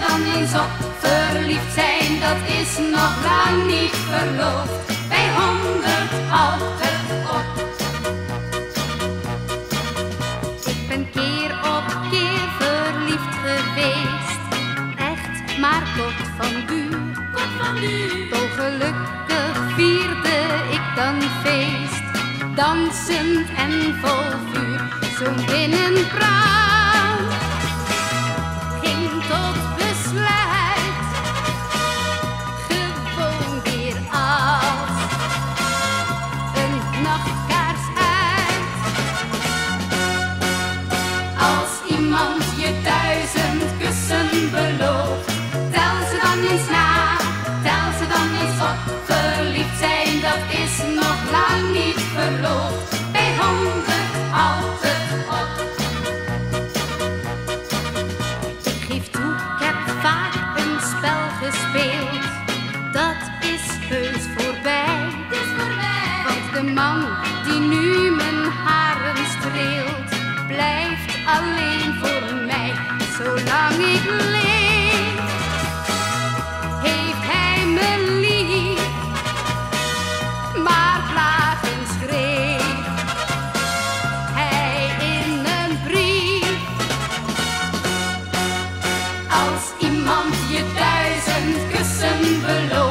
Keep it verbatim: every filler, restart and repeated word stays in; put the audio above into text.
dan eens op. Verliefd zijn, dat is nog lang niet verloofd. Bij honderd houdt het op. Ik ben keer op keer verliefd geweest. Echt maar kort van duur. Kort van duur. Toch gelukkig vierde ik dan feest. Dansend en vol vuur. Zo'n binnenbrand ging tot besluit. Gewoon weer als een nachtkaars uit. Als iemand je duizend kussen belooft, tel ze dan eens na, tel ze dan eens op. Verliefd zijn, dat is nog lang niet verloofd. Bij honderd houdt het op. Ik geef toe, ik heb vaak een spel gespeeld. Dat is heus voorbij. Het is voorbij. Want de man die nu mijn haren streelt, blijft alleen voor mij. Zolang ik leef, heeft hij me lief. Maar plagen schreef hij in een brief. Als iemand je duizend kussen belooft,